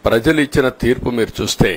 ప్రజలు ఇచ్చిన తీర్పు మీరు చూస్తే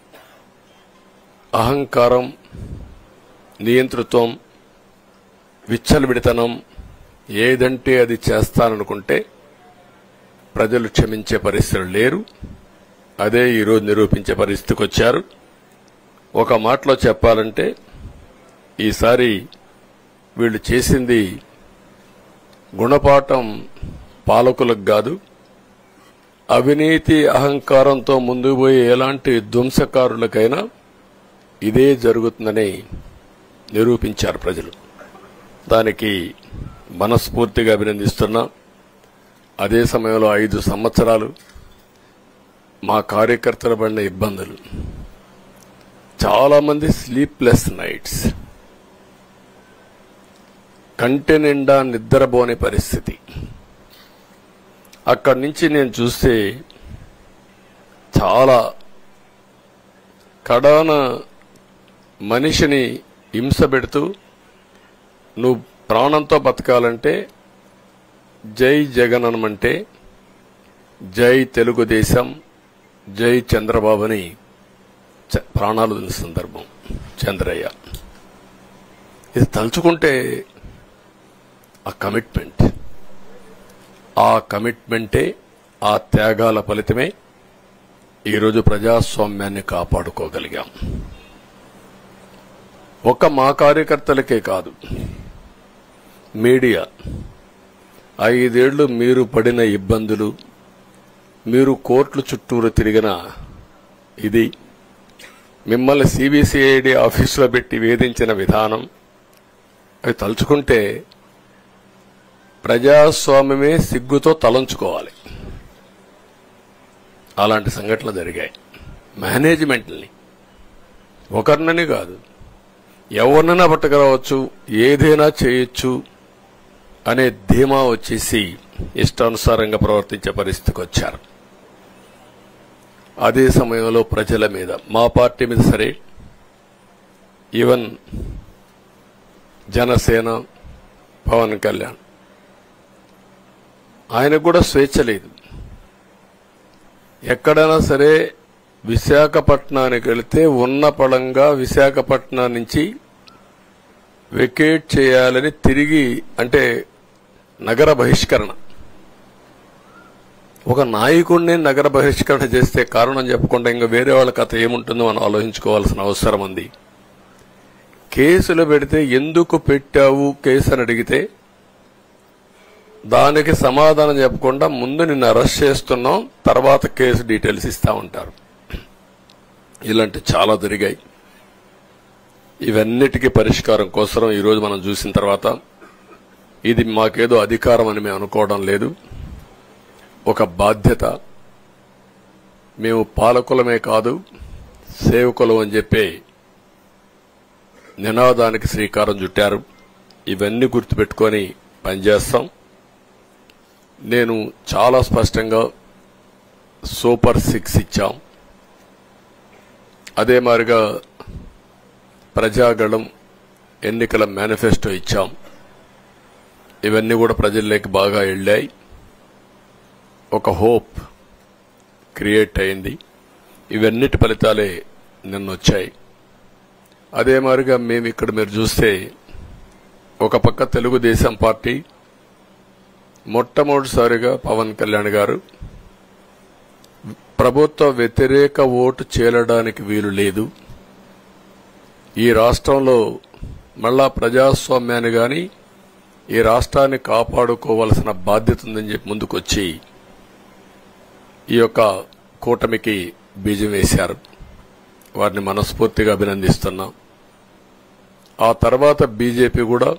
అహంకారం, నియంతృత్వం, విచ్చలవిడితనం, ఏదంటే అది చేస్తాననుకుంటే ప్రజలు క్షమించే పరిస్థితులు లేరు. అదే ఈరోజు నిరూపించే పరిస్థితికి వచ్చారు. ఒక మాటలో చెప్పాలంటే ఈసారి వీళ్ళు చేసింది గుణపాఠం పాలకులకు కాదు, అవినీతి అహంకారంతో ముందుకు పోయే ఎలాంటి ధ్వంసకారులకైనా ఇదే జరుగుతుందని నిరూపించారు ప్రజలు. దానికి మనస్ఫూర్తిగా అభినందిస్తున్నా. అదే సమయంలో 5 సంవత్సరాలు మా కార్యకర్తల పడిన ఇబ్బందులు, చాలా మంది స్లీప్లెస్ నైట్స్, కంటి నిండా నిద్రపోని పరిస్థితి. అక్కడి నుంచి నేను చూస్తే చాలా కడాన మనిషిని హింస పెడుతూ, నువ్వు ప్రాణంతో బతకాలంటే జై జగన్ అనమంటే జై తెలుగుదేశం, జై చంద్రబాబుని ప్రాణాలు వదిలిన సందర్భం చంద్రయ్య. ఇది తలుచుకుంటే ఆ కమిట్మెంటే, ఆ త్యాగాల ఫలితమే ఈరోజు ప్రజాస్వామ్యాన్ని కాపాడుకోగలిగాం. ఒక్క మా కార్యకర్తలకే కాదు, మీడియా 5 ఏళ్లు మీరు పడిన ఇబ్బందులు, మీరు కోర్టుల చుట్టూరు తిరిగిన ఇది, మిమ్మల్ని సిబిసిఐడి ఆఫీసులో పెట్టి వేధించిన విధానం, అవి తలుచుకుంటే ప్రజాస్వామ్యమే సిగ్గుతో తలంచుకోవాలి. అలాంటి సంఘటనలు జరిగాయి. మేనేజ్మెంట్ని ఒకరినని కాదు, ఎవరినైనా పట్టుకురావచ్చు, ఏదైనా చేయొచ్చు అనే ధీమా వచ్చేసి ఇష్టానుసారంగా ప్రవర్తించే పరిస్థితికి వచ్చారు. అదే సమయంలో ప్రజల మీద, మా పార్టీ మీద సరే, ఈవెన్ జనసేన, పవన్ కళ్యాణ్, ఆయనకు కూడా స్వేచ్ఛ లేదు. ఎక్కడైనా సరే విశాఖపట్నానికి వెళితే ఉన్న పళంగా విశాఖపట్నం నుంచి వెకేట్ చేయాలని తిరిగి, అంటే నగర బహిష్కరణ. ఒక నాయకుడిని నగర బహిష్కరణ చేస్తే కారణం చెప్పకుండా ఇంకా వేరే వాళ్ళ కథ ఏముంటుందో మనం ఆలోచించుకోవాల్సిన అవసరం ఉంది. కేసులు పెడితే ఎందుకు పెట్టావు కేసు అని అడిగితే దానికి సమాధానం చెప్పకుండా ముందు నిన్ను అరెస్ట్ చేస్తున్నాం, తర్వాత కేసు డీటెయిల్స్ ఇస్తా ఉంటారు. ఇలాంటి చాలా జరిగాయి. ఇవన్నిటికీ పరిష్కారం కోసం ఈరోజు మనం చూసిన తర్వాత, ఇది మాకేదో అధికారం అని మేము అనుకోవడం లేదు, ఒక బాధ్యత. మేము పాలకులమే కాదు సేవకులం అని చెప్పే నినాదానికి శ్రీకారం చుట్టారు. ఇవన్నీ గుర్తుపెట్టుకొని పనిచేస్తాం. నేను చాలా స్పష్టంగా సూపర్ 6 ఇచ్చాం. అదే మాదిరిగా ప్రజాగళం ఎన్నికల మేనిఫెస్టో ఇచ్చాం. ఇవన్నీ కూడా ప్రజల్లోకి బాగా వెళ్ళాయి. ఒక హోప్ క్రియేట్ అయింది. ఇవన్నిటి ఫలితాలే నిన్న వచ్చాయి. అదే మాదిరిగా మేము ఇక్కడ మీరు చూస్తే, ఒక పక్క తెలుగుదేశం పార్టీ మొట్టమొదటిసారిగా పవన్ కళ్యాణ్ గారు ప్రభుత్వ వ్యతిరేక ఓటు చేరడానికి వీలు లేదు, ఈ రాష్ట్రంలో మళ్ళా ప్రజాస్వామ్యాన్ని గాని ఈ రాష్ట్రాన్ని కాపాడుకోవాల్సిన బాధ్యత ఉందని చెప్పి ముందుకొచ్చి ఈ యొక్క కూటమికి బీజం వేశారు. వారిని మనస్ఫూర్తిగా అభినందిస్తున్నాం. ఆ తర్వాత బీజేపీ కూడా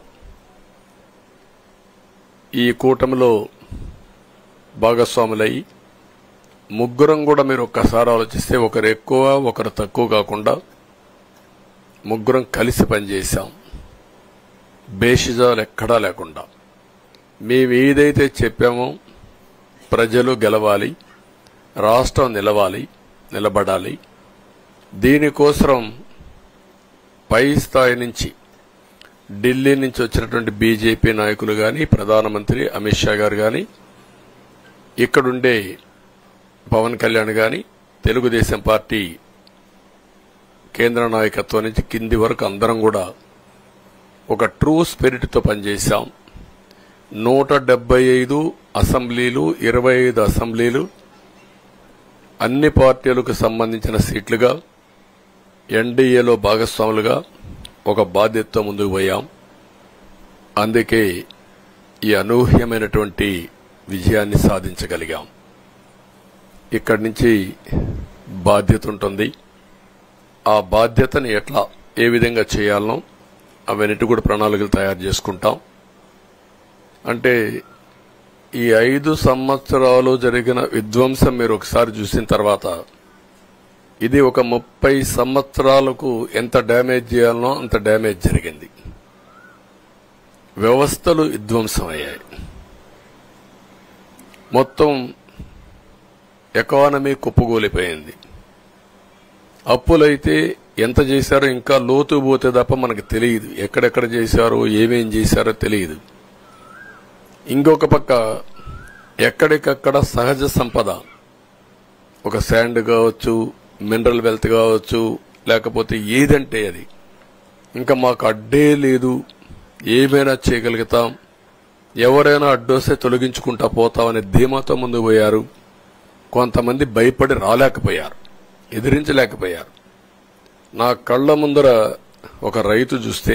ఈ కూటమిలో భాగస్వాములయ్యి, ముగ్గురం కూడా మీరు ఒక్కసారి ఆలోచిస్తే ఒకరు ఎక్కువ ఒకరు తక్కువ కాకుండా ముగ్గురం కలిసి పనిచేశాం. బేషిజాలు ఎక్కడా లేకుండా మేము ఏదైతే చెప్పామో ప్రజలు గెలవాలి, రాష్ట్రం నిలబడాలి, దీనికోసం పై స్థాయి నుంచి ఢిల్లీ నుంచి వచ్చినటువంటి బీజేపీ నాయకులు గాని, ప్రధానమంత్రి అమిత్ షా గారు గాని, ఇక్కడుండే పవన్ కళ్యాణ్ గాని, తెలుగుదేశం పార్టీ కేంద్ర నాయకత్వం నుంచి కింది వరకు అందరం కూడా ఒక ట్రూ స్పిరిట్తో పనిచేశాం. 175 అసెంబ్లీలు, 25 అసెంబ్లీలు అన్ని పార్టీలకు సంబంధించిన సీట్లుగా ఎన్డీఏలో భాగస్వాములుగా ఒక బాధ్యతతో ముందుకు పోయాం. అందుకే ఈ అనూహ్యమైనటువంటి విజయాన్ని సాధించగలిగాం. ఇక్కడి నుంచి బాధ్యత ఉంటుంది. ఆ బాధ్యతని ఏ విధంగా చేయాలనో అవన్నిటి కూడా ప్రణాళికలు తయారు చేసుకుంటాం. అంటే ఈ 5 సంవత్సరాలు జరిగిన విధ్వంసం మీరు ఒకసారి చూసిన తర్వాత ఇది ఒక 30 సంవత్సరాలకు ఎంత డ్యామేజ్ చేయాలనో అంత డ్యామేజ్ జరిగింది. వ్యవస్థలు విధ్వంసమయ్యాయి. మొత్తం ఎకానమీ కుప్పగూలిపోయింది. అప్పులైతే ఎంత చేశారో ఇంకా లోతు పోతే తప్ప మనకు తెలియదు. ఎక్కడెక్కడ చేశారో ఏమేం చేశారో తెలియదు. ఇంకొక పక్క ఎక్కడికక్కడ సహజ సంపద, ఒక శాండ్ కావచ్చు, మినరల్ వెల్త్ కావచ్చు, లేకపోతే ఏదంటే అది ఇంకా మాకు అడ్డే లేదు, ఏమైనా చేయగలుగుతాం, ఎవరైనా అడ్డొస్తే తొలగించుకుంటా పోతామనే ధీమాతో ముందుకు పోయారు. కొంతమంది భయపడి రాలేకపోయారు, ఎదిరించలేకపోయారు. నా కళ్ల ముందర ఒక రైతు చూస్తే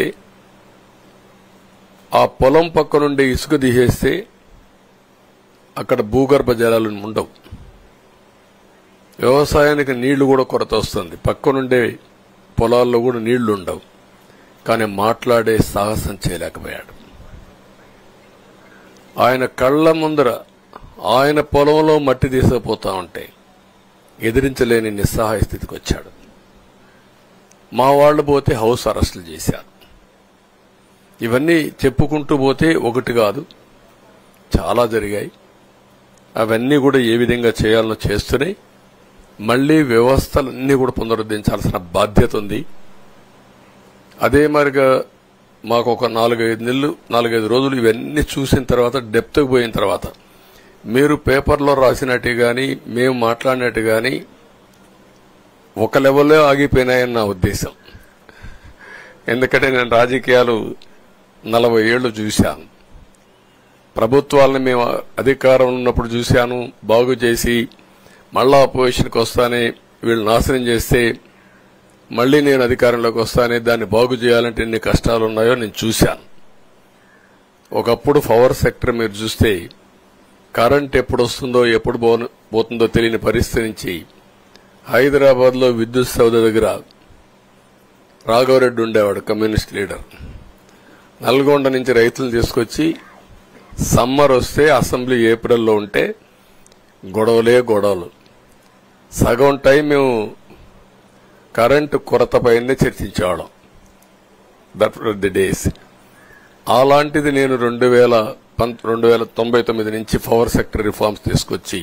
ఆ పొలం పక్క నుండి ఇసుక తీసేస్తే అక్కడ భూగర్భ జలాలు ఉండవు. వ్యవసాయానికి నీళ్లు కూడా కొరత వస్తుంది. పక్క నుండే పొలాల్లో కూడా నీళ్లు ఉండవు. కానీ మాట్లాడే సాహసం చేయలేకపోయాడు. ఆయన కళ్ల ముందర ఆయన పొలంలో మట్టి తీసుకుపోతా ఉంటే ఎదిరించలేని నిస్సహాయ స్థితికి వచ్చాడు. మా వాళ్లు పోతే హౌస్ అరెస్టులు చేశారు. ఇవన్నీ చెప్పుకుంటూ పోతే ఒకటి కాదు, చాలా జరిగాయి. అవన్నీ కూడా ఏ విధంగా చేయాలనో చేస్తున్నాయి. మళ్లీ వ్యవస్థలన్నీ కూడా పునరుద్ధరించాల్సిన బాధ్యత ఉంది. అదే మరిగా మాకు ఒక 4-5 రోజులు ఇవన్నీ చూసిన తర్వాత, డెప్త్కి పోయిన తర్వాత, మీరు పేపర్లో రాసినట్టు గాని మేము మాట్లాడినట్టు గాని ఒక లెవెల్లో ఆగిపోయినాయని నా ఉద్దేశం. ఎందుకంటే నేను రాజకీయాలు 40 ఏళ్లు చూశాను. ప్రభుత్వాలను మేము అధికారం ఉన్నప్పుడు చూశాను. బాగు చేసి మళ్ళా అపోజిషన్కి వస్తానే వీళ్ళు నాశనం చేస్తే మళ్లీ నేను అధికారంలోకి వస్తానే దాన్ని బాగు చేయాలంటే ఎన్ని కష్టాలు ఉన్నాయో నేను చూశాను. ఒకప్పుడు పవర్ సెక్టర్ మీరు చూస్తే కరెంట్ ఎప్పుడు వస్తుందో ఎప్పుడు పోతుందో తెలియని పరిస్థితి నుంచి హైదరాబాద్ లో విద్యుత్ సౌధ దగ్గర రాఘవరెడ్డి ఉండేవాడు, కమ్యూనిస్ట్ లీడర్. నల్గొండ నుంచి రైతులు తీసుకొచ్చి సమ్మర్ వస్తే అసెంబ్లీ ఏప్రిల్లో ఉంటే గొడవలు. సగం టైం మేము కరెంటు కొరత పైనే చర్చించేవాళ్ళం. That were the days. అలాంటిది నేను 1999 నుంచి పవర్ సెక్టర్ రిఫార్మ్స్ తీసుకొచ్చి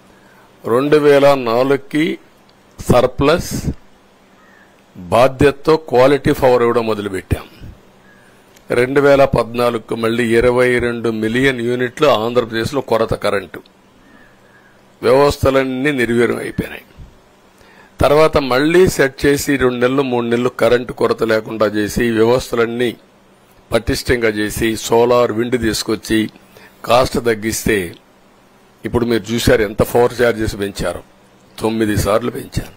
2004కి సర్ప్లస్ బాధ్యతతో క్వాలిటీ పవర్ ఇవ్వడం మొదలుపెట్టాం. 2014కు మళ్లీ 22 మిలియన్ యూనిట్లు ఆంధ్రప్రదేశ్లో కొరత కరెంటు. వ్యవస్థలన్నీ నిర్వీర్యం అయిపోయినాయి. తర్వాత మళ్లీ సెట్ చేసి 2 నెలలు 3 నెలలు కరెంటు కొరత లేకుండా చేసి వ్యవస్థలన్నీ పటిష్టంగా చేసి సోలార్, విండ్ తీసుకొచ్చి కాస్ట్ తగ్గిస్తే ఇప్పుడు మీరు చూశారు ఎంత పవర్ ఛార్జెస్ పెంచారు. 9 సార్లు పెంచారు.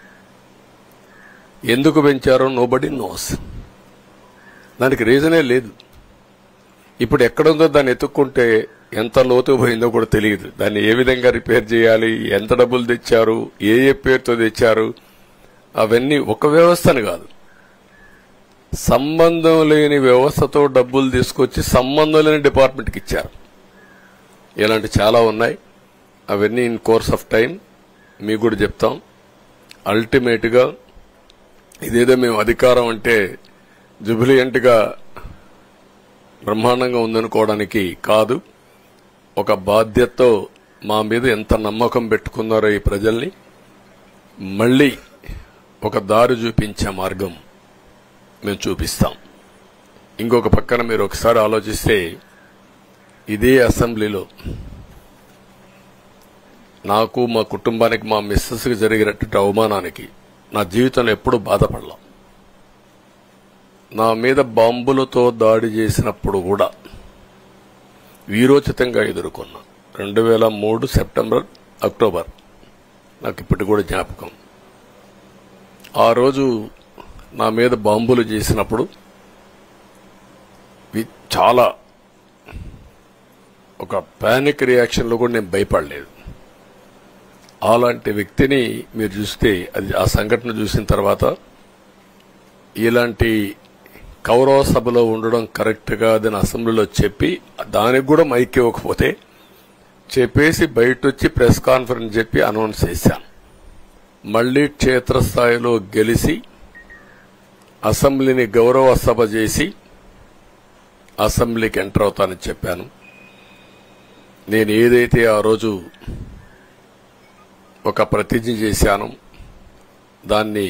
ఎందుకు పెంచారో నోబడీ నోస్. దానికి రీజనే లేదు. ఇప్పుడు ఎక్కడుందో దాన్ని ఎత్తుక్కుంటే ఎంత లోతు పోయిందో కూడా తెలియదు. దాన్ని ఏ విధంగా రిపేర్ చేయాలి, ఎంత డబ్బులు తెచ్చారు, ఏ పేరుతో తెచ్చారు, అవన్నీ ఒక వ్యవస్థను కాదు, సంబంధం లేని వ్యవస్థతో డబ్బులు తీసుకొచ్చి సంబంధం లేని డిపార్ట్మెంట్కి ఇచ్చారు. ఇలాంటి చాలా ఉన్నాయి. అవన్నీ ఇన్ కోర్స్ ఆఫ్ టైం మీకు కూడా చెప్తాం. అల్టిమేట్ గా ఇదేదో మేము అధికారం అంటే జుబిలియంట్ గా బ్రహ్మాండంగా ఉందనుకోవడానికి కాదు. ఒక బాధ్యతతో మా మీద ఎంత నమ్మకం పెట్టుకున్నారో ఈ ప్రజల్ని మళ్లీ ఒక దారి చూపించే మార్గం మేము చూపిస్తాం. ఇంకొక పక్కన మీరు ఒకసారి ఆలోచిస్తే ఇదే అసెంబ్లీలో నాకు, మా కుటుంబానికి, మా మిస్సెస్కి జరిగినటువంటి అవమానానికి నా జీవితంలో ఎప్పుడూ బాధపడలా. నా మీద బాంబులతో దాడి చేసినప్పుడు కూడా వీరోచితంగా ఎదుర్కొన్నా. 2003 సెప్టెంబర్, అక్టోబర్ నాకు ఇప్పటికి కూడా జ్ఞాపకం. ఆ రోజు నా మీద బాంబులు చేసినప్పుడు చాలా ఒక పానిక్ రియాక్షన్లో కూడా నేను భయపడలేదు. అలాంటి వ్యక్తిని మీరు చూస్తే, అది ఆ సంఘటన చూసిన తర్వాత ఇలాంటి కౌరవ సభలో ఉండడం కరెక్ట్ కాదని అసెంబ్లీలో చెప్పి, దానికి కూడా మైక్ ఇవ్వకపోతే చెప్పేసి బయటొచ్చి ప్రెస్ కాన్ఫరెన్స్ చెప్పి అనౌన్స్ చేశాను. మళ్లీ క్షేత్రస్థాయిలో గెలిచి అసెంబ్లీని గౌరవ సభ చేసి అసెంబ్లీకి ఎంటర్ అవుతానని చెప్పాను. నేను ఏదైతే ఆ రోజు ఒక ప్రతిజ్ఞ చేశానో దాన్ని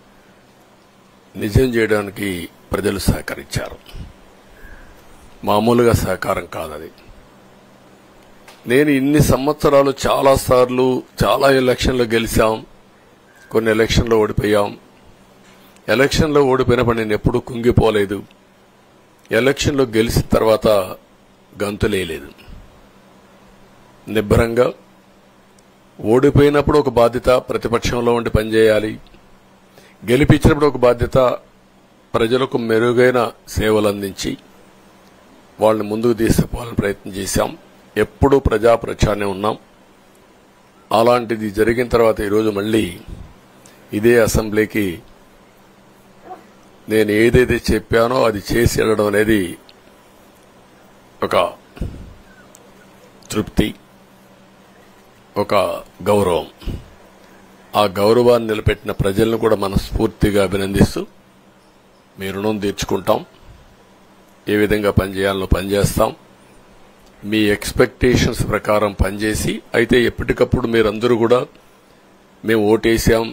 నిజం చేయడానికి ప్రజలు సహకరించారు. మామూలుగా సహకారం కాదది. నేను ఇన్ని సంవత్సరాలు చాలాసార్లు చాలా ఎలక్షన్లు గెలిచాం, కొన్ని ఎలక్షన్లో ఓడిపోయాం. ఎలక్షన్లో ఓడిపోయినప్పుడు నేను ఎప్పుడూ కుంగిపోలేదు. ఎలక్షన్లో గెలిచిన తర్వాత గంతులేయలేదు. నిబ్బరంగా ఓడిపోయినప్పుడు ఒక బాధ్యత ప్రతిపక్షంలో ఉండి పనిచేయాలి, గెలిపించినప్పుడు ఒక బాధ్యత ప్రజలకు మెరుగైన సేవలు అందించి వాళ్ళని ముందుకు తీసుకుపోవాలని ప్రయత్నం చేశాం. ఎప్పుడూ ప్రజాప్రచారనే ఉన్నాం. అలాంటిది జరిగిన తర్వాత ఈరోజు మళ్లీ ఇదే అసెంబ్లీకి నేను ఏదైతే చెప్పానో అది చేసి వెళ్ళడం అనేది ఒక తృప్తి, ఒక గౌరవం. ఆ గౌరవాన్ని నిలబెట్టిన ప్రజలను కూడా మనస్ఫూర్తిగా అభినందిస్తూ మీ రుణం తీర్చుకుంటాం. ఏ విధంగా పనిచేయాలో పనిచేస్తాం. మీ ఎక్స్పెక్టేషన్స్ ప్రకారం పనిచేసి, అయితే ఎప్పటికప్పుడు మీరందరూ కూడా మేము ఓటేశాం,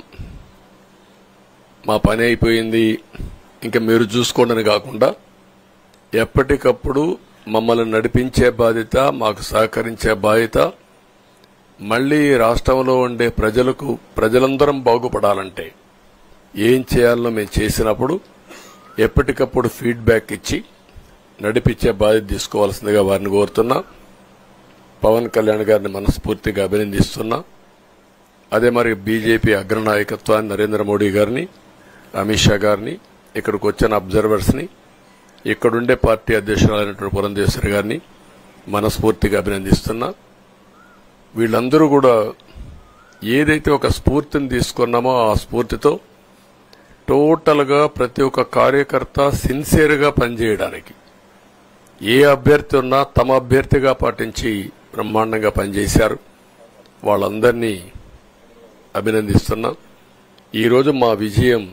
మా పని అయిపోయింది, ఇంకా మీరు చూసుకోండి కాకుండా ఎప్పటికప్పుడు మమ్మల్ని నడిపించే బాధ్యత, మాకు సహకరించే బాధ్యత, మళ్లీ రాష్ట్రంలో ఉండే ప్రజలందరం బాగుపడాలంటే ఏం చేయాలో మేము చేసినప్పుడు ఎప్పటికప్పుడు ఫీడ్బ్యాక్ ఇచ్చి నడిపించే బాధ్యత తీసుకోవాల్సిందిగా వారిని కోరుతున్నా. పవన్ కళ్యాణ్ గారిని మనస్ఫూర్తిగా అభినందిస్తున్నా. అదే మరి బీజేపీ అగ్రనాయకత్వాన్ని, నరేంద్ర మోడీ గారిని, అమిత్ షా గారిని, ఇక్కడికి వచ్చిన అబ్జర్వర్స్ ని, ఇక్కడుండే పార్టీ అధ్యక్షురాలైనటువంటి పురంధేశ్వరి గారిని మనస్ఫూర్తిగా అభినందిస్తున్నా. వీళ్ళందరూ కూడా ఏదైతే ఒక స్ఫూర్తిని తీసుకున్నామో ఆ స్ఫూర్తితో టోటల్ గా ప్రతి ఒక్క కార్యకర్త సిన్సియర్ గా పనిచేయడానికి, ఏ అభ్యర్థి ఉన్నా తమ అభ్యర్థిగా పాటించి బ్రహ్మాండంగా పనిచేశారు. వాళ్ళందరినీ అభినందిస్తున్నా. ఈరోజు మా విజయం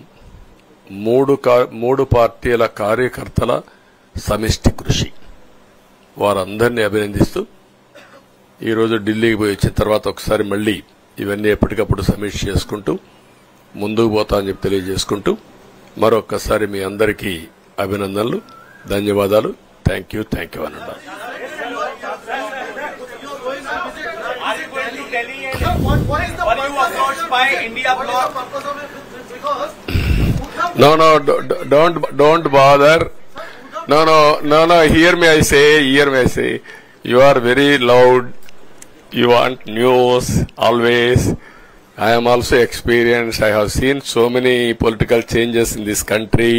మూడు పార్టీల కార్యకర్తల సమిష్టి కృషి. వారందరినీ అభినందిస్తూ ఈరోజు ఢిల్లీకి పోయి వచ్చిన తర్వాత ఒకసారి మళ్లీ ఇవన్నీ ఎప్పటికప్పుడు సమీక్ష చేసుకుంటూ ముందుకు పోతా అని చెప్పి తెలియజేసుకుంటూ మరొక్కసారి మీ అందరికీ అభినందనలు, ధన్యవాదాలు. థ్యాంక్ యూ అనండి. No, don't bother. No, hear me, I say. You are very loud. You want news always. I am also experienced. I have seen so many political changes in this country.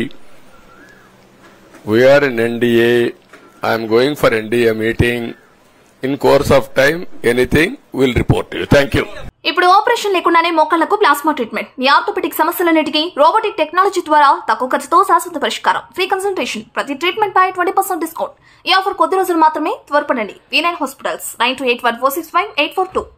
We are in NDA. I am going for NDA meeting. In course of time, anything will report to you. Thank you. ఇప్పుడు operation లేకుండానే మోకాళ్లకు plasma treatment. మీ orthopaedic సమస్యలన్నిటికీ robotic technology ద్వారా తక్కువ ఖర్చుతో శాశ్వత పరిష్కారం. Free consultation. ప్రతి ట్రీట్మెంట్ పై 20% డిస్కౌంట్. ఈ ఆఫర్ కొద్ది రోజులు మాత్రమే. త్వరపడండి. V9 hospitals 9281465842.